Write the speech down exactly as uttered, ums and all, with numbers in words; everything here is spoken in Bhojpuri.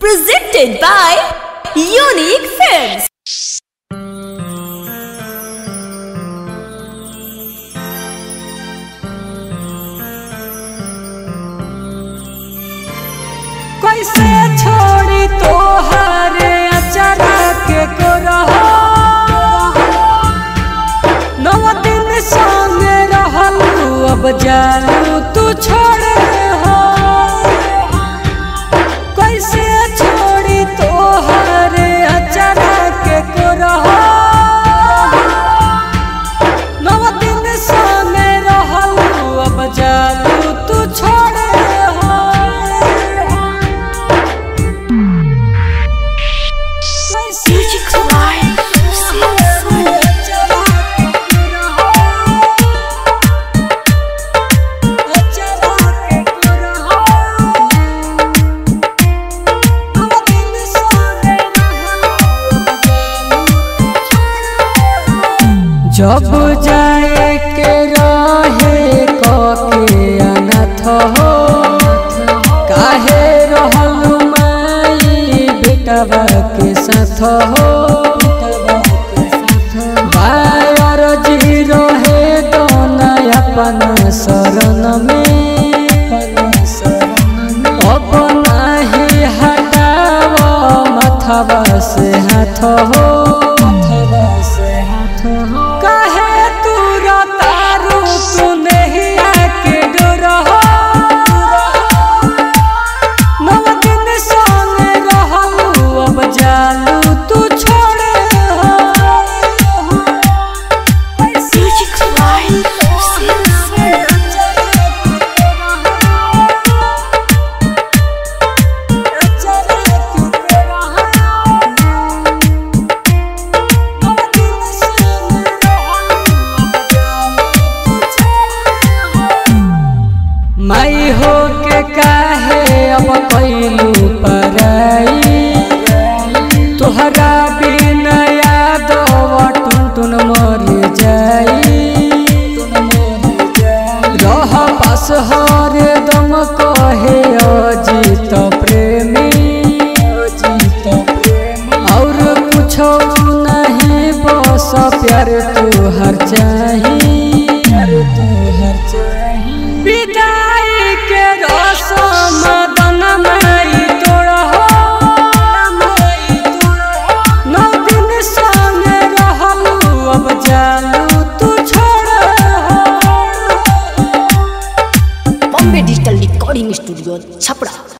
presented by Unique Films. कैसे छोड़ी तोहरे अचारा के को रहो नौ दिन संग रहलू अब जानू तू छोड़े हो। कैसे छोड़ी तोहरे अचारा के को रहो नौ दिन संग रहलू अब जानू तू छोड़े हो। जब जाए के रहे कके अनाथ हो काहे रहलू माई बेटवा के साथ हो। बायर जी रहे दोना अपन शरण में अपना ही हटाव माथवा से हाथ हो। माई हो के काहे अब कैलू पराई तोहरा बिना याद टुन टुन मर जाई। रह पास हर दम कहे अजीत प्रेमी और कुछ नहीं बस प्यार तू हर चाही। विदाई के रसम दन माई तोड़ा नौ दिन संग रहलू अब जानू तू छोड़। Bombay digital recording studio Chhapra.